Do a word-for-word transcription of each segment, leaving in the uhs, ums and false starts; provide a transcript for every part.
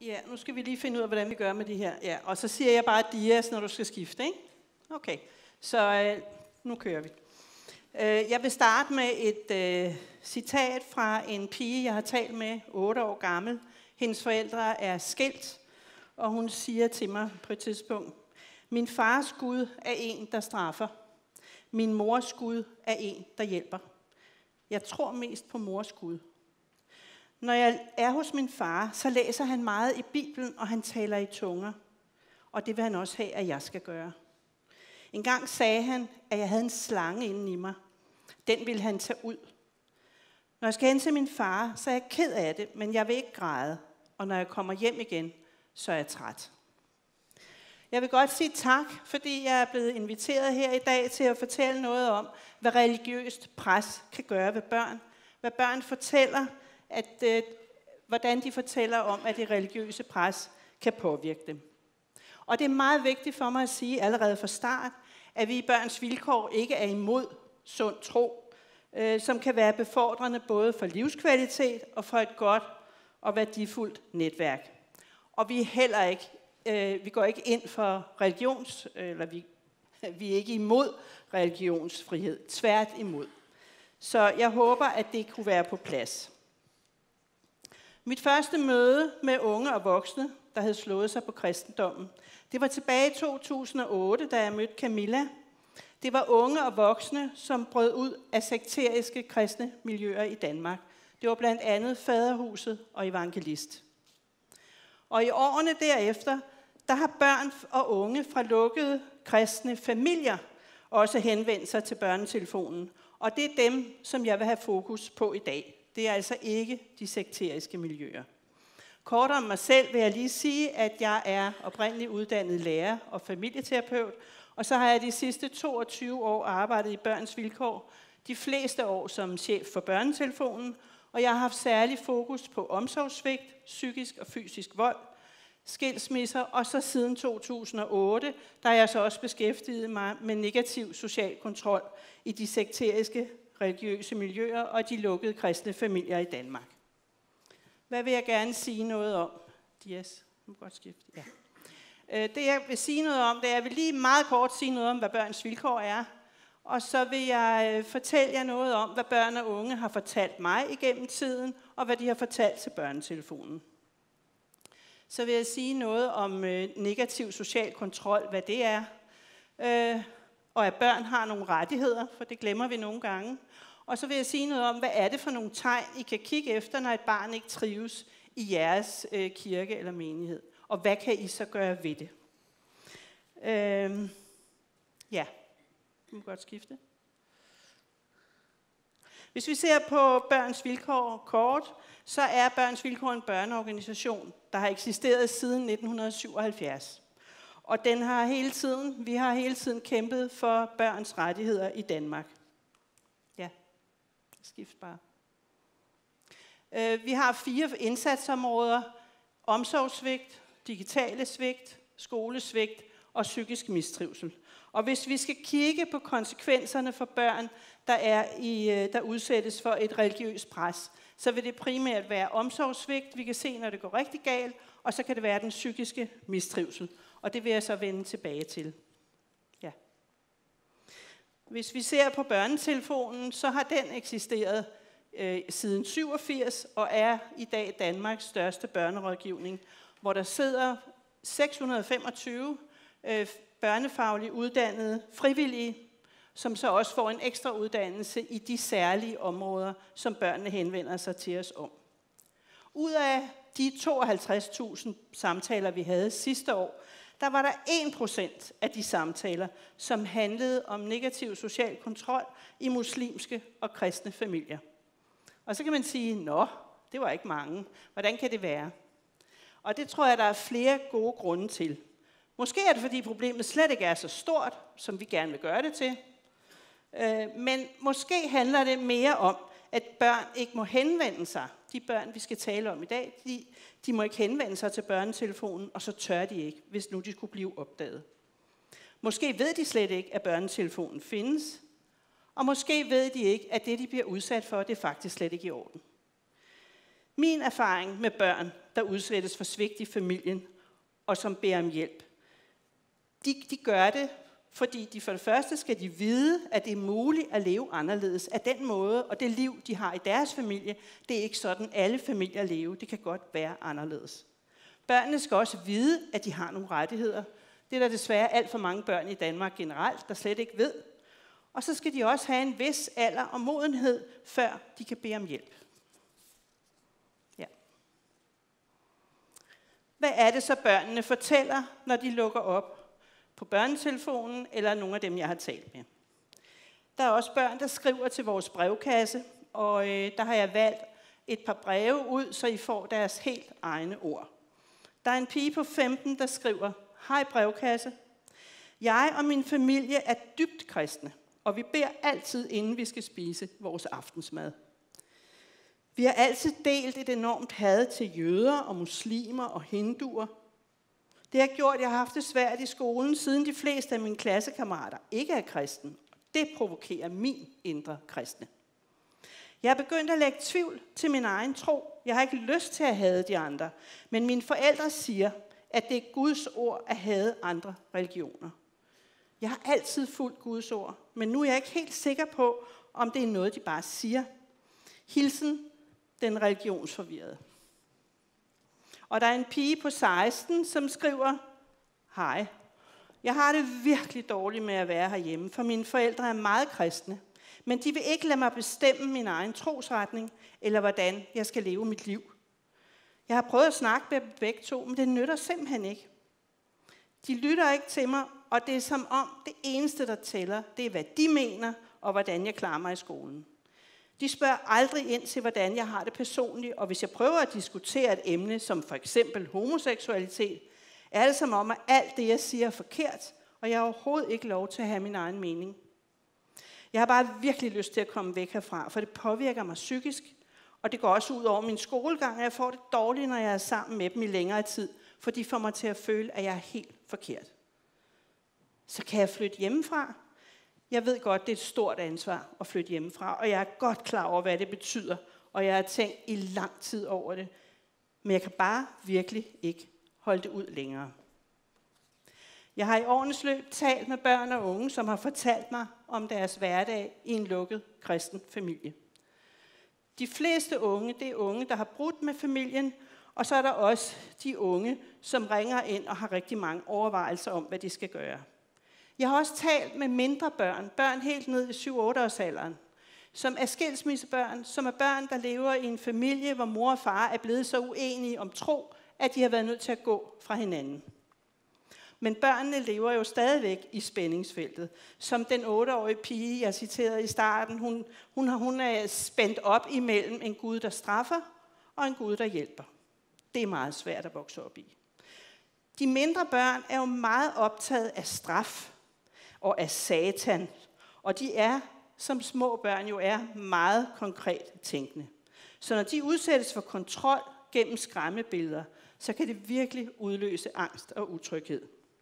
Ja, nu skal vi lige finde ud af, hvordan vi gør med de her. Ja, og så siger jeg bare dias, når du skal skifte, ikke? Okay, så øh, nu kører vi. Øh, jeg vil starte med et øh, citat fra en pige, jeg har talt med, otte år gammel. Hendes forældre er skilt, og hun siger til mig på et tidspunkt, min fars Gud er en, der straffer. Min mors Gud er en, der hjælper. Jeg tror mest på mors Gud. Når jeg er hos min far, så læser han meget i Bibelen, og han taler i tunger. Og det vil han også have, at jeg skal gøre. En gang sagde han, at jeg havde en slange inden i mig. Den ville han tage ud. Når jeg skal hen til min far, så er jeg ked af det, men jeg vil ikke græde. Og når jeg kommer hjem igen, så er jeg træt. Jeg vil godt sige tak, fordi jeg er blevet inviteret her i dag til at fortælle noget om, hvad religiøst pres kan gøre ved børn. Hvad børn fortæller, at, øh, hvordan de fortæller om, at det religiøse pres kan påvirke dem. Og det er meget vigtigt for mig at sige allerede fra start, at vi i Børns Vilkår ikke er imod sund tro, øh, som kan være befordrende både for livskvalitet og for et godt og værdifuldt netværk. Og vi er heller ikke, øh, vi går ikke ind for religions, eller vi, vi er ikke imod religionsfrihed, tvært imod. Så jeg håber, at det kunne være på plads. Mit første møde med unge og voksne, der havde slået sig på kristendommen, det var tilbage i to tusind og otte, da jeg mødte Camilla. Det var unge og voksne, som brød ud af sekteriske kristne miljøer i Danmark. Det var blandt andet Faderhuset og Evangelist. Og i årene derefter, der har børn og unge fra lukkede kristne familier også henvendt sig til børnetelefonen. Og det er dem, som jeg vil have fokus på i dag. Det er altså ikke de sekteriske miljøer. Kort om mig selv vil jeg lige sige, at jeg er oprindeligt uddannet lærer og familieterapeut, og så har jeg de sidste toogtyve år arbejdet i Børns Vilkår, de fleste år som chef for børnetelefonen, og jeg har haft særlig fokus på omsorgssvigt, psykisk og fysisk vold, skilsmisser, og så siden to tusind og otte, der har jeg så også beskæftiget mig med negativ social kontrol i de sekteriske religiøse miljøer og de lukkede kristne familier i Danmark. Hvad vil jeg gerne sige noget om? Yes, må godt skifte. Ja. Det jeg vil sige noget om, det er, jeg vil lige meget kort sige noget om, hvad Børns Vilkår er. Og så vil jeg fortælle jer noget om, hvad børn og unge har fortalt mig igennem tiden, og hvad de har fortalt til børnetelefonen. Så vil jeg sige noget om negativ social kontrol, hvad det er. Og at børn har nogle rettigheder, for det glemmer vi nogle gange. Og så vil jeg sige noget om, hvad er det for nogle tegn, I kan kigge efter, når et barn ikke trives i jeres øh, kirke eller menighed. Og hvad kan I så gøre ved det? Øhm, ja, vi må godt skifte. Hvis vi ser på Børns Vilkår kort, så er Børns Vilkår en børneorganisation, der har eksisteret siden nitten syvoghalvfjerds. Og den har hele tiden, vi har hele tiden kæmpet for børns rettigheder i Danmark. Ja, skift bare. Vi har fire indsatsområder: omsorgssvigt, digitale svigt, skolesvigt og psykisk mistrivsel. Og hvis vi skal kigge på konsekvenserne for børn, der, er i, der udsættes for et religiøst pres, så vil det primært være omsorgssvigt, vi kan se, når det går rigtig galt, og så kan det være den psykiske mistrivsel. Og det vil jeg så vende tilbage til. Ja. Hvis vi ser på børnetelefonen, så har den eksisteret øh, siden syvogfirs og er i dag Danmarks største børnerådgivning, hvor der sidder seks hundrede og femogtyve øh, børnefagligt uddannede frivillige, som så også får en ekstra uddannelse i de særlige områder, som børnene henvender sig til os om. Ud af de tooghalvtreds tusind samtaler, vi havde sidste år, der var der en procent af de samtaler, som handlede om negativ social kontrol i muslimske og kristne familier. Og så kan man sige, nå, det var ikke mange. Hvordan kan det være? Og det tror jeg, der er flere gode grunde til. Måske er det, fordi problemet slet ikke er så stort, som vi gerne vil gøre det til. Men måske handler det mere om, at børn ikke må henvende sig. De børn, vi skal tale om i dag, de, de må ikke henvende sig til børnetelefonen, og så tør de ikke, hvis nu de skulle blive opdaget. Måske ved de slet ikke, at børnetelefonen findes, og måske ved de ikke, at det, de bliver udsat for, det er faktisk slet ikke i orden. Min erfaring med børn, der udsættes for svigt i familien, og som beder om hjælp, de, de gør det, fordi de for det første skal de vide, at det er muligt at leve anderledes af den måde, og det liv, de har i deres familie, det er ikke sådan, alle familier lever. Det kan godt være anderledes. Børnene skal også vide, at de har nogle rettigheder. Det er der desværre alt for mange børn i Danmark generelt, der slet ikke ved. Og så skal de også have en vis alder og modenhed, før de kan bede om hjælp. Ja. Hvad er det så børnene fortæller, når de lukker op på børnetelefonen, eller nogle af dem, jeg har talt med? Der er også børn, der skriver til vores brevkasse, og øh, der har jeg valgt et par breve ud, så I får deres helt egne ord. Der er en pige på femten, der skriver: Hej brevkasse. Jeg og min familie er dybt kristne, og vi beder altid, inden vi skal spise vores aftensmad. Vi har altid delt et enormt had til jøder og muslimer og hinduer. Det har gjort, at jeg har haft det svært i skolen, siden de fleste af mine klassekammerater ikke er kristne. Det provokerer min indre kristne. Jeg er begyndt at lægge tvivl til min egen tro. Jeg har ikke lyst til at hade de andre, men mine forældre siger, at det er Guds ord at hade andre religioner. Jeg har altid fulgt Guds ord, men nu er jeg ikke helt sikker på, om det er noget, de bare siger. Hilsen, den religionsforvirrede. Og der er en pige på seksten, som skriver: Hej, jeg har det virkelig dårligt med at være herhjemme, for mine forældre er meget kristne, men de vil ikke lade mig bestemme min egen trosretning, eller hvordan jeg skal leve mit liv. Jeg har prøvet at snakke med dem begge to, men det nytter simpelthen ikke. De lytter ikke til mig, og det er som om det eneste, der tæller, det er, hvad de mener, og hvordan jeg klarer mig i skolen. De spørger aldrig ind til, hvordan jeg har det personligt, og hvis jeg prøver at diskutere et emne, som for eksempel homoseksualitet, er det som om, at alt det, jeg siger, er forkert, og jeg har overhovedet ikke lov til at have min egen mening. Jeg har bare virkelig lyst til at komme væk herfra, for det påvirker mig psykisk, og det går også ud over min skolegang, og jeg får det dårligt, når jeg er sammen med dem i længere tid, for de får mig til at føle, at jeg er helt forkert. Så kan jeg flytte hjemmefra? Jeg ved godt, det er et stort ansvar at flytte hjemmefra, og jeg er godt klar over, hvad det betyder, og jeg har tænkt i lang tid over det, men jeg kan bare virkelig ikke holde det ud længere. Jeg har i årenes løb talt med børn og unge, som har fortalt mig om deres hverdag i en lukket kristen familie. De fleste unge, det er unge, der har brudt med familien, og så er der også de unge, som ringer ind og har rigtig mange overvejelser om, hvad de skal gøre. Jeg har også talt med mindre børn, børn helt ned i syv otte års alderen, som er skilsmissebørn, som er børn, der lever i en familie, hvor mor og far er blevet så uenige om tro, at de har været nødt til at gå fra hinanden. Men børnene lever jo stadigvæk i spændingsfeltet. Som den otteårige pige, jeg citerede i starten, hun, hun, hun er spændt op imellem en Gud, der straffer, og en Gud, der hjælper. Det er meget svært at vokse op i. De mindre børn er jo meget optaget af straf og af Satan, og de er, som små børn jo er, meget konkret tænkende. Så når de udsættes for kontrol gennem skræmmebilleder, så kan det virkelig udløse angst og utryghed.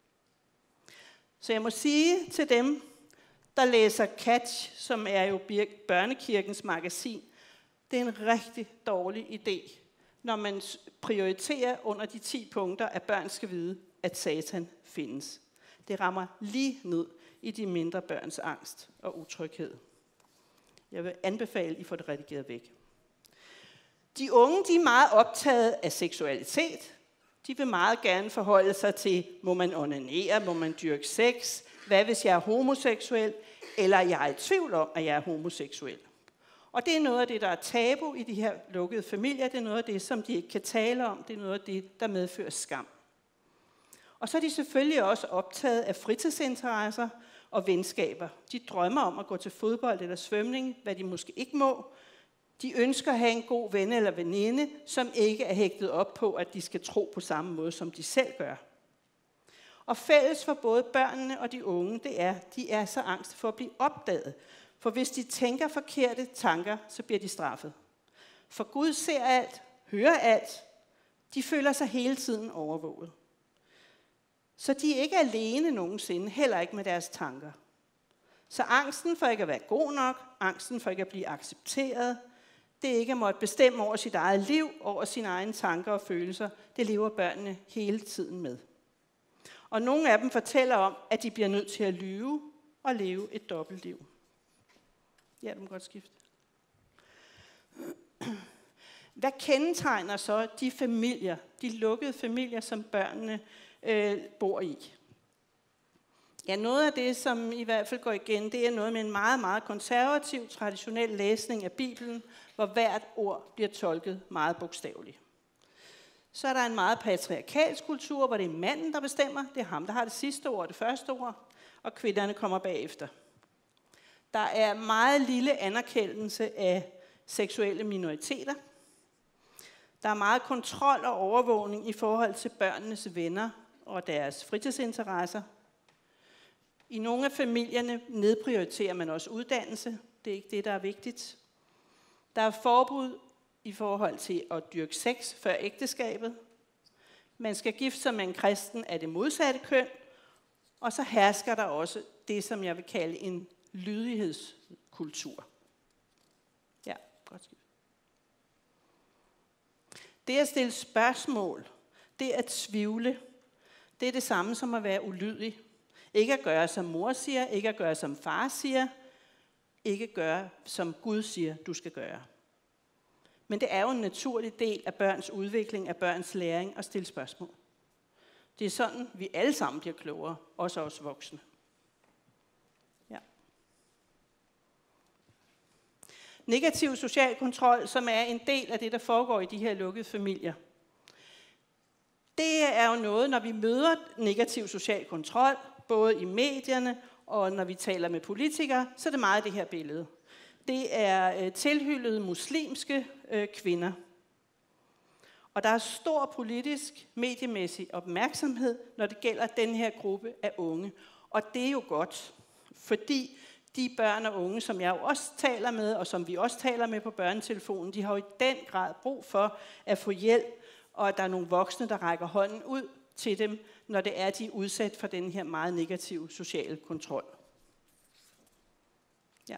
Så jeg må sige til dem, der læser Catch, som er jo Børnekirkens magasin, det er en rigtig dårlig idé, når man prioriterer under de ti punkter, at børn skal vide, at Satan findes. Det rammer lige ned i de mindre børns angst og utryghed. Jeg vil anbefale, at I får det redigeret væk. De unge, de er meget optaget af seksualitet. De vil meget gerne forholde sig til, må man onanere, må man dyrke sex, hvad hvis jeg er homoseksuel, eller jeg er i tvivl om, at jeg er homoseksuel. Og det er noget af det, der er tabu i de her lukkede familier. Det er noget af det, som de ikke kan tale om. Det er noget af det, der medfører skam. Og så er de selvfølgelig også optaget af fritidsinteresser og venskaber. De drømmer om at gå til fodbold eller svømning, hvad de måske ikke må. De ønsker at have en god ven eller veninde, som ikke er hægtet op på, at de skal tro på samme måde, som de selv gør. Og fælles for både børnene og de unge, det er, at de er så angste for at blive opdaget. For hvis de tænker forkerte tanker, så bliver de straffet. For Gud ser alt, hører alt. De føler sig hele tiden overvåget. Så de er ikke alene nogensinde, heller ikke med deres tanker. Så angsten for ikke at være god nok, angsten for ikke at blive accepteret, det ikke at måtte bestemme over sit eget liv, over sine egne tanker og følelser, det lever børnene hele tiden med. Og nogle af dem fortæller om, at de bliver nødt til at lyve og leve et dobbeltliv. Ja, du må godt skifte. Hvad kendetegner så de familier, de lukkede familier, som børnene øh, bor i? Ja, noget af det, som i hvert fald går igen, det er noget med en meget, meget konservativ, traditionel læsning af Bibelen, hvor hvert ord bliver tolket meget bogstaveligt. Så er der en meget patriarkalsk kultur, hvor det er manden, der bestemmer. Det er ham, der har det sidste ord, det første ord, og kvinderne kommer bagefter. Der er meget lille anerkendelse af seksuelle minoriteter. Der er meget kontrol og overvågning i forhold til børnenes venner og deres fritidsinteresser. I nogle af familierne nedprioriterer man også uddannelse. Det er ikke det, der er vigtigt. Der er forbud i forhold til at dyrke sex før ægteskabet. Man skal gifte sig med en kristen af det modsatte køn. Og så hersker der også det, som jeg vil kalde en lydighedskultur. Ja, godt skidt. Det at stille spørgsmål, det at tvivle, det er det samme som at være ulydig. Ikke at gøre, som mor siger, ikke at gøre, som far siger, ikke at gøre, som Gud siger, du skal gøre. Men det er jo en naturlig del af børns udvikling, af børns læring at stille spørgsmål. Det er sådan, vi alle sammen bliver klogere, også os voksne. Ja. Negativ social kontrol, som er en del af det, der foregår i de her lukkede familier. Det er jo noget, når vi møder negativ social kontrol, både i medierne og når vi taler med politikere, så er det meget det her billede. Det er øh, tilhyllede muslimske øh, kvinder. Og der er stor politisk, mediemæssig opmærksomhed, når det gælder den her gruppe af unge. Og det er jo godt, fordi de børn og unge, som jeg jo også taler med, og som vi også taler med på børnetelefonen, de har jo i den grad brug for at få hjælp, og at der er nogle voksne, der rækker hånden ud til dem, når det er, de er udsat for den her meget negative sociale kontrol. Ja.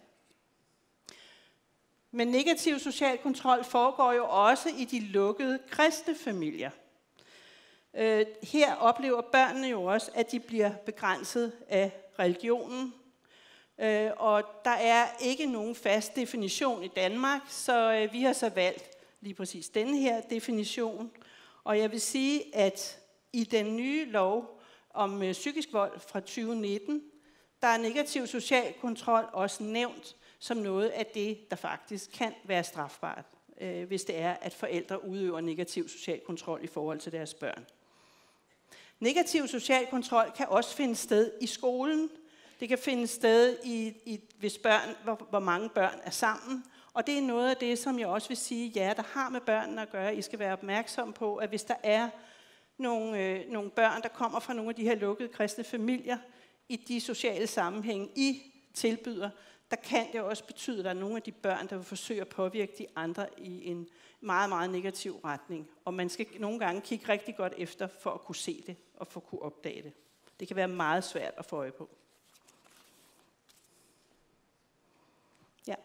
Men negativ social kontrol foregår jo også i de lukkede kristne familier. Øh, her oplever børnene jo også, at de bliver begrænset af religionen. Øh, og der er ikke nogen fast definition i Danmark, så øh, vi har så valgt lige præcis denne her definition. Og jeg vil sige, at i den nye lov om øh, psykisk vold fra tyve nitten, der er negativ social kontrol også nævnt som noget af det, der faktisk kan være strafbart, øh, hvis det er, at forældre udøver negativ social kontrol i forhold til deres børn. Negativ social kontrol kan også finde sted i skolen. Det kan finde sted, i, i, hvis børn, hvor, hvor mange børn er sammen. Og det er noget af det, som jeg også vil sige, ja, der har med børnene at gøre. I skal være opmærksom på, at hvis der er nogle, øh, nogle børn, der kommer fra nogle af de her lukkede kristne familier, i de sociale sammenhænge, I tilbyder, der kan det også betyde, at der er nogle af de børn, der vil forsøge at påvirke de andre i en meget, meget negativ retning. Og man skal nogle gange kigge rigtig godt efter, for at kunne se det og for at kunne opdage det. Det kan være meget svært at få øje på. Ja.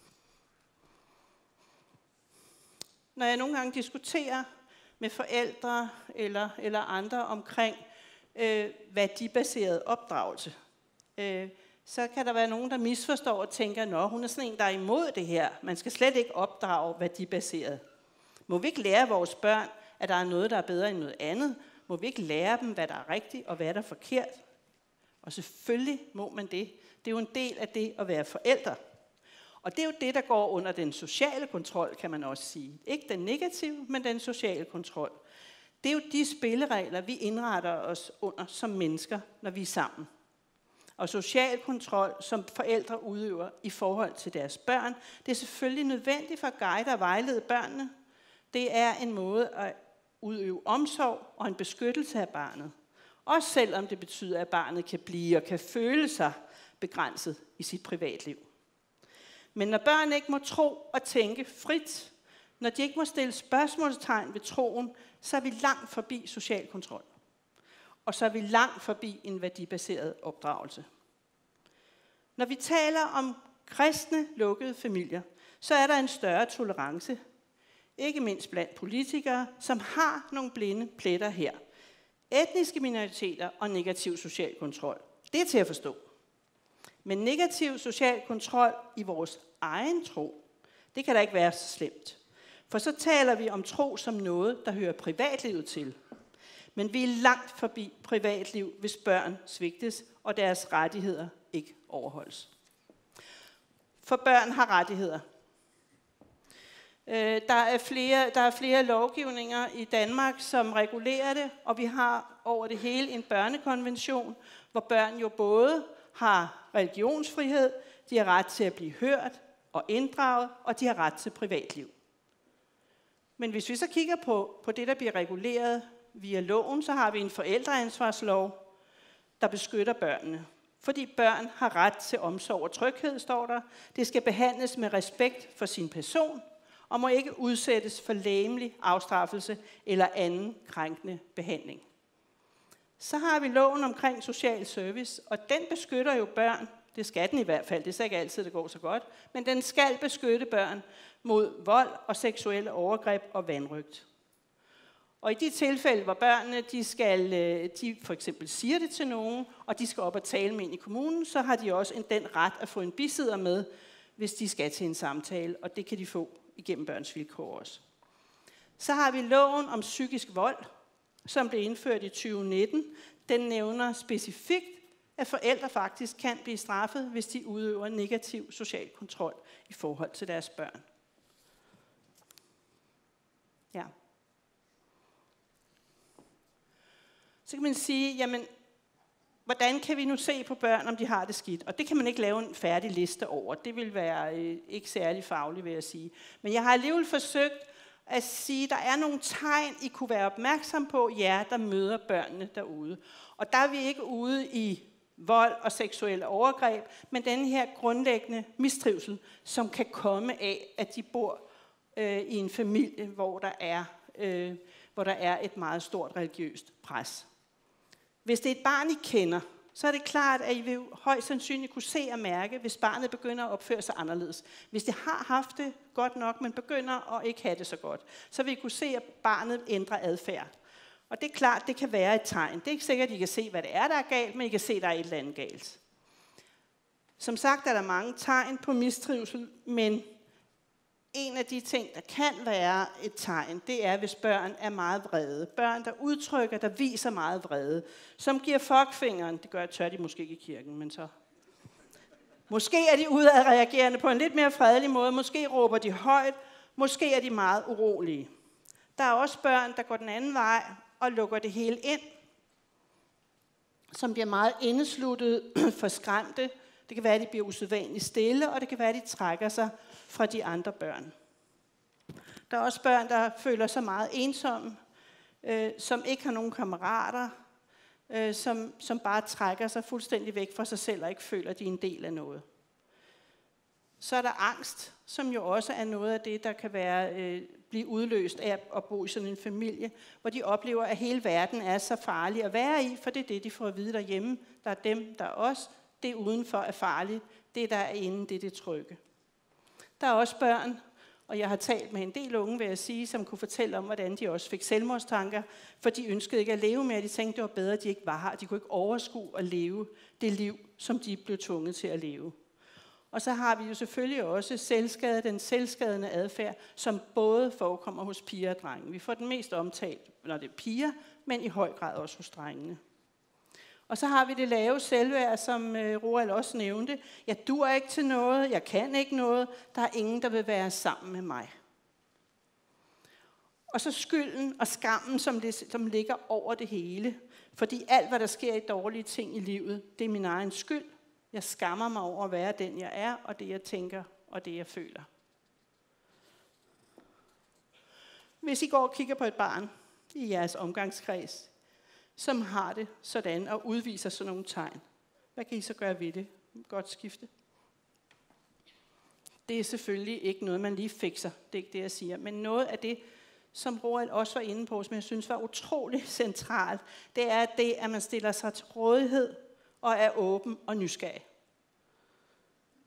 Når jeg nogle gange diskuterer med forældre eller, eller andre omkring øh, værdibaseret opdragelse, øh, så kan der være nogen, der misforstår og tænker, nå, hun er sådan en, der er imod det her. Man skal slet ikke opdrage værdibaseret. Må vi ikke lære vores børn, at der er noget, der er bedre end noget andet? Må vi ikke lære dem, hvad der er rigtigt og hvad der er forkert? Og selvfølgelig må man det. Det er jo en del af det at være forældre. Og det er jo det, der går under den sociale kontrol, kan man også sige. Ikke den negative, men den sociale kontrol. Det er jo de spilleregler, vi indretter os under som mennesker, når vi er sammen. Og social kontrol, som forældre udøver i forhold til deres børn, det er selvfølgelig nødvendigt for at guide og vejlede børnene. Det er en måde at udøve omsorg og en beskyttelse af barnet. Også selvom det betyder, at barnet kan blive og kan føle sig begrænset i sit privatliv. Men når børn ikke må tro og tænke frit, når de ikke må stille spørgsmålstegn ved troen, så er vi langt forbi social kontrol. Og så er vi langt forbi en værdibaseret opdragelse. Når vi taler om kristne lukkede familier, så er der en større tolerance, ikke mindst blandt politikere, som har nogle blinde pletter her. Etniske minoriteter og negativ social kontrol. Det er til at forstå. Men negativ social kontrol i vores egen tro, det kan da ikke være så slemt. For så taler vi om tro som noget, der hører privatlivet til. Men vi er langt forbi privatliv, hvis børn svigtes, og deres rettigheder ikke overholdes. For børn har rettigheder. Der er, flere, der er flere lovgivninger i Danmark, som regulerer det, og vi har over det hele en børnekonvention, hvor børn jo både har religionsfrihed, de har ret til at blive hørt og inddraget, og de har ret til privatliv. Men hvis vi så kigger på, på det, der bliver reguleret via loven, så har vi en forældreansvarslov, der beskytter børnene. Fordi børn har ret til omsorg og tryghed, står der. Det skal behandles med respekt for sin person, og må ikke udsættes for legemlig afstraffelse eller anden krænkende behandling. Så har vi loven omkring social service, og den beskytter jo børn. Det skal den i hvert fald, det er ikke altid, det går så godt. Men den skal beskytte børn mod vold og seksuelle overgreb og vanrøgt. Og i de tilfælde, hvor børnene de skal, de for eksempel siger det til nogen, og de skal op og tale med ind i kommunen, så har de også en, den ret at få en bisidder med, hvis de skal til en samtale, og det kan de få igennem Børns Vilkår også. Så har vi loven om psykisk vold, som blev indført i tyve nitten. Den nævner specifikt, at forældre faktisk kan blive straffet, hvis de udøver negativ social kontrol i forhold til deres børn. Ja. Så kan man sige, jamen, hvordan kan vi nu se på børn, om de har det skidt? Og det kan man ikke lave en færdig liste over. Det vil være øh, ikke særlig fagligt, vil jeg sige. Men jeg har alligevel forsøgt at sige, at der er nogle tegn, I kunne være opmærksom på, jer, der møder børnene derude. Og der er vi ikke ude i vold og seksuelle overgreb, men den her grundlæggende mistrivsel, som kan komme af, at de bor øh, i en familie, hvor der er, øh, hvor der er et meget stort religiøst pres. Hvis det er et barn, I kender, så er det klart, at I vil højst sandsynligt kunne se og mærke, hvis barnet begynder at opføre sig anderledes. Hvis det har haft det godt nok, men begynder at ikke have det så godt, så vil I kunne se, at barnet ændrer adfærd. Og det er klart, det kan være et tegn. Det er ikke sikkert, at I kan se, hvad det er, der er galt, men I kan se, at der er et eller andet galt. Som sagt er der mange tegn på mistrivsel, men en af de ting, der kan være et tegn, det er, hvis børn er meget vrede. Børn, der udtrykker, der viser meget vrede. Som giver fuckfingeren. Det gør jeg tør de måske ikke i kirken, men så... Måske er de udadreagerende på en lidt mere fredelig måde. Måske råber de højt. Måske er de meget urolige. Der er også børn, der går den anden vej og lukker det hele ind. Som bliver meget indesluttet, forskræmte. Det kan være, at de bliver usædvanligt stille, og det kan være, at de trækker sig fra de andre børn. Der er også børn, der føler sig meget ensomme, øh, som ikke har nogen kammerater, øh, som, som bare trækker sig fuldstændig væk fra sig selv og ikke føler, at de er en del af noget. Så er der angst, som jo også er noget af det, der kan være, øh, blive udløst af at bo i sådan en familie, hvor de oplever, at hele verden er så farlig at være i, for det er det, de får at vide derhjemme. Der er dem, der er os. Det udenfor er farligt. Det, der er inde, det er det trygge. Der er også børn, og jeg har talt med en del unge, vil jeg sige, som kunne fortælle om, hvordan de også fik selvmordstanker, for de ønskede ikke at leve mere. De tænkte, det var bedre, at de ikke var her. De kunne ikke overskue at leve det liv, som de blev tvunget til at leve. Og så har vi jo selvfølgelig også selvskade, den selvskadende adfærd, som både forekommer hos piger og drenge. Vi får den mest omtalt, når det er piger, men i høj grad også hos drengene. Og så har vi det lave selvværd, som øh, Roald også nævnte. Jeg dur ikke til noget, jeg kan ikke noget, der er ingen, der vil være sammen med mig. Og så skylden og skammen, som, det, som ligger over det hele. Fordi alt, hvad der sker i dårlige ting i livet, det er min egen skyld. Jeg skammer mig over at være den, jeg er, og det, jeg tænker, og det, jeg føler. Hvis I går og kigger på et barn i jeres omgangskreds, som har det sådan og udviser sådan nogle tegn, hvad kan I så gøre ved det? Godt skifte. Det er selvfølgelig ikke noget, man lige fikser. Det er ikke det, jeg siger. Men noget af det, som Roald også var inde på, som jeg synes var utrolig centralt, det er det, at man stiller sig til rådighed og er åben og nysgerrig.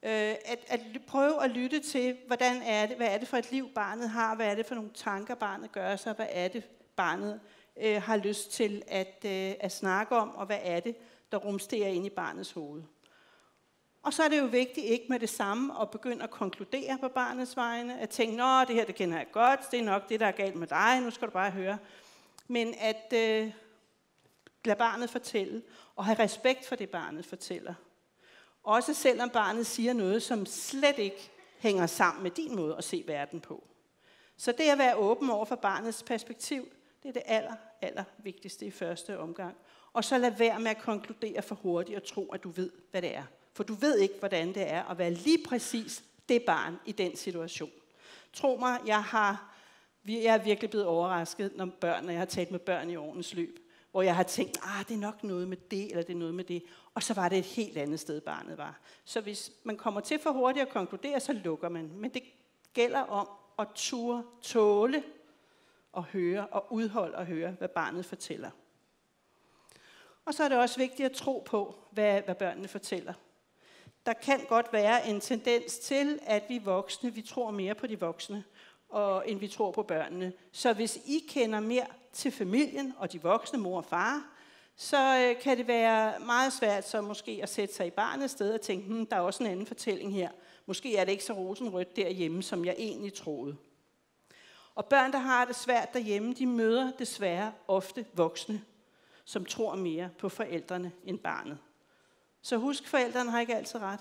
Øh, at, at prøve at lytte til, hvordan er det, hvad er det for et liv, barnet har, hvad er det for nogle tanker, barnet gør sig, hvad er det, barnet øh, har lyst til at, øh, at snakke om, og hvad er det, der rumsterer ind i barnets hoved. Og så er det jo vigtigt ikke med det samme at begynde at konkludere på barnets vegne, at tænke, nå, det her det kender jeg godt, det er nok det, der er galt med dig, nu skal du bare høre. Men at øh, lade barnet fortælle, og have respekt for det, barnet fortæller. Også selvom barnet siger noget, som slet ikke hænger sammen med din måde at se verden på. Så det at være åben over for barnets perspektiv, det er det aller, aller vigtigste i første omgang. Og så lad være med at konkludere for hurtigt og tro, at du ved, hvad det er. For du ved ikke, hvordan det er at være lige præcis det barn i den situation. Tro mig, jeg, har, jeg er virkelig blevet overrasket, når børn, når jeg har talt med børn i årenes løb, hvor jeg har tænkt, ah, det er nok noget med det, eller det er noget med det. Og så var det et helt andet sted, barnet var. Så hvis man kommer til for hurtigt at konkludere, så lukker man. Men det gælder om at ture, tåle og høre, og udholde og høre, hvad barnet fortæller. Og så er det også vigtigt at tro på, hvad, hvad børnene fortæller. Der kan godt være en tendens til, at vi voksne, vi tror mere på de voksne, og, end vi tror på børnene. Så hvis I kender mere til familien og de voksne, mor og far, så øh, kan det være meget svært så måske at sætte sig i barnets sted og tænke, hm, der er også en anden fortælling her. Måske er det ikke så rosenrødt derhjemme, som jeg egentlig troede. Og børn, der har det svært derhjemme, de møder desværre ofte voksne, som tror mere på forældrene end barnet. Så husk, forældrene har ikke altid ret.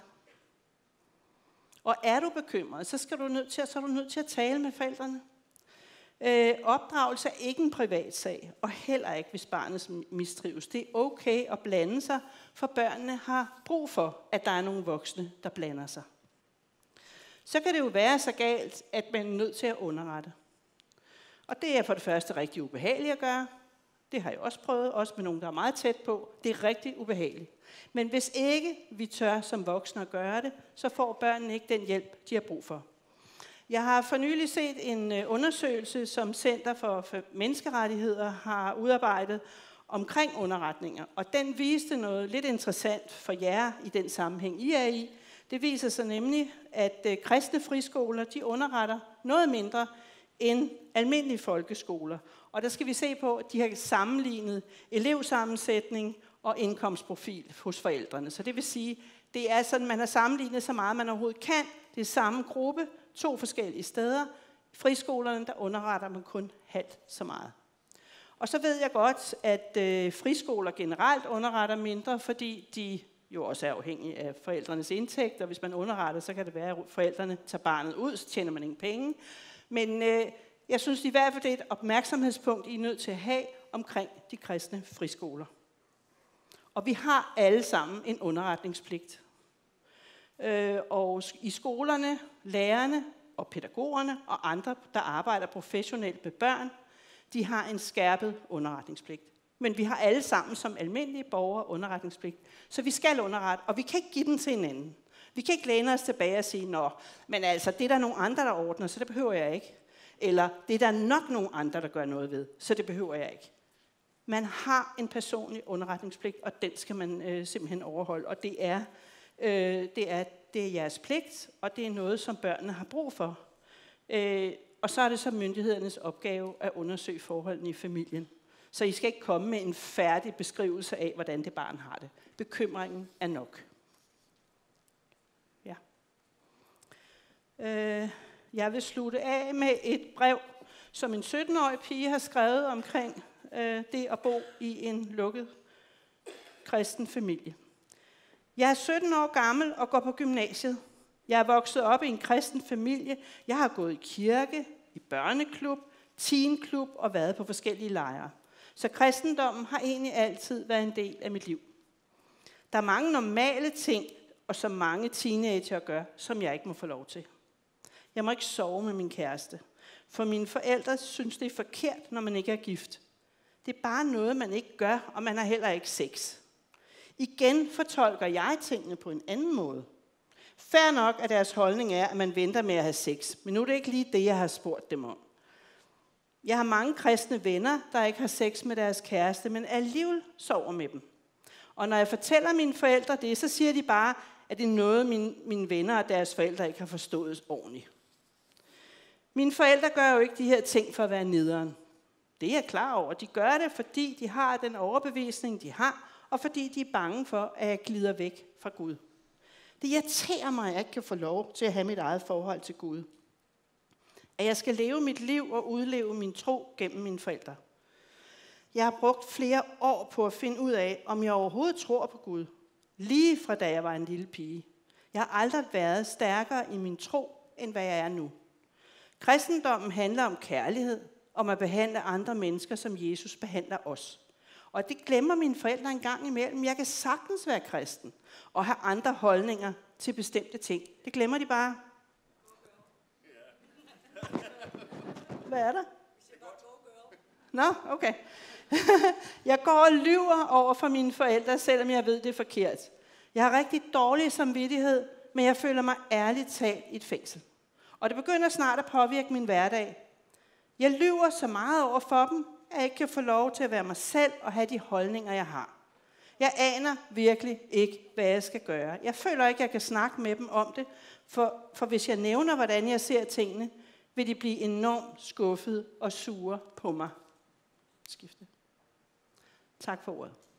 Og er du bekymret, så, skal du nødt til, så er du nødt til at tale med forældrene. Øh, opdragelse er ikke en privat sag, og heller ikke, hvis barnet mistrives. Det er okay at blande sig, for børnene har brug for, at der er nogle voksne, der blander sig. Så kan det jo være så galt, at man er nødt til at underrette. Og det er for det første rigtig ubehageligt at gøre. Det har jeg også prøvet, også med nogen, der er meget tæt på. Det er rigtig ubehageligt. Men hvis ikke vi tør som voksne at gøre det, så får børnene ikke den hjælp, de har brug for. Jeg har for nylig set en undersøgelse, som Center for Menneskerettigheder har udarbejdet omkring underretninger. Og den viste noget lidt interessant for jer i den sammenhæng, I er i. Det viser sig nemlig, at kristne friskoler, de underretter noget mindre end almindelige folkeskoler. Og der skal vi se på, at de har sammenlignet elevsammensætning og indkomstprofil hos forældrene. Så det vil sige, det er sådan, man har sammenlignet så meget, man overhovedet kan. Det er samme gruppe, to forskellige steder. Friskolerne, der underretter man kun halvt så meget. Og så ved jeg godt, at øh, friskoler generelt underretter mindre, fordi de jo også er afhængige af forældrenes indtægt, og hvis man underretter, så kan det være, at forældrene tager barnet ud, så tjener man ingen penge. Men øh, jeg synes i hvert fald, det er et opmærksomhedspunkt, I er nødt til at have omkring de kristne friskoler. Og vi har alle sammen en underretningspligt. Øh, og i skolerne, lærerne og pædagogerne og andre, der arbejder professionelt med børn, de har en skærpet underretningspligt. Men vi har alle sammen som almindelige borgere underretningspligt. Så vi skal underrette, og vi kan ikke give den til hinanden. Vi kan ikke læne os tilbage og sige, nå, men altså, det er der nogle andre, der ordner, så det behøver jeg ikke. Eller, det er der nok nogle andre, der gør noget ved, så det behøver jeg ikke. Man har en personlig underretningspligt, og den skal man øh, simpelthen overholde. Og det er, øh, det, er, det er jeres pligt, og det er noget, som børnene har brug for. Øh, og så er det så myndighedernes opgave at undersøge forholdene i familien. Så I skal ikke komme med en færdig beskrivelse af, hvordan det barn har det. Bekymringen er nok. Ja. Øh, jeg vil slutte af med et brev, som en sytten-årig pige har skrevet omkring øh, det at bo i en lukket kristen familie. Jeg er sytten år gammel og går på gymnasiet. Jeg er vokset op i en kristen familie. Jeg har gået i kirke, i børneklub, teenklub og været på forskellige lejre. Så kristendommen har egentlig altid været en del af mit liv. Der er mange normale ting, og som mange teenager gør, som jeg ikke må få lov til. Jeg må ikke sove med min kæreste, for mine forældre synes, det er forkert, når man ikke er gift. Det er bare noget, man ikke gør, og man har heller ikke sex. Igen fortolker jeg tingene på en anden måde. Fair nok, at deres holdning er, at man venter med at have sex, men nu er det ikke lige det, jeg har spurgt dem om. Jeg har mange kristne venner, der ikke har sex med deres kæreste, men alligevel sover med dem. Og når jeg fortæller mine forældre det, så siger de bare, at det er noget, mine, mine venner og deres forældre ikke har forstået ordentligt. Mine forældre gør jo ikke de her ting for at være nederen. Det er jeg klar over. De gør det, fordi de har den overbevisning, de har, og fordi de er bange for, at jeg glider væk fra Gud. Det irriterer mig, at jeg ikke kan få lov til at have mit eget forhold til Gud. At jeg skal leve mit liv og udleve min tro gennem mine forældre. Jeg har brugt flere år på at finde ud af, om jeg overhovedet tror på Gud. Lige fra da jeg var en lille pige. Jeg har aldrig været stærkere i min tro, end hvad jeg er nu. Kristendommen handler om kærlighed, om at behandle andre mennesker, som Jesus behandler os. Og det glemmer mine forældre en gang imellem. Jeg kan sagtens være kristen og have andre holdninger til bestemte ting. Det glemmer de bare. Hvad er der? Nå, okay. Jeg går og lyver over for mine forældre, selvom jeg ved, det er forkert. Jeg har rigtig dårlig samvittighed, men jeg føler mig ærligt talt i et fængsel. Og det begynder snart at påvirke min hverdag. Jeg lyver så meget over for dem, at jeg ikke kan få lov til at være mig selv og have de holdninger, jeg har. Jeg aner virkelig ikke, hvad jeg skal gøre. Jeg føler ikke, at jeg kan snakke med dem om det, for, for hvis jeg nævner, hvordan jeg ser tingene, vil de blive enormt skuffede og sure på mig. Skifte. Tak for ordet.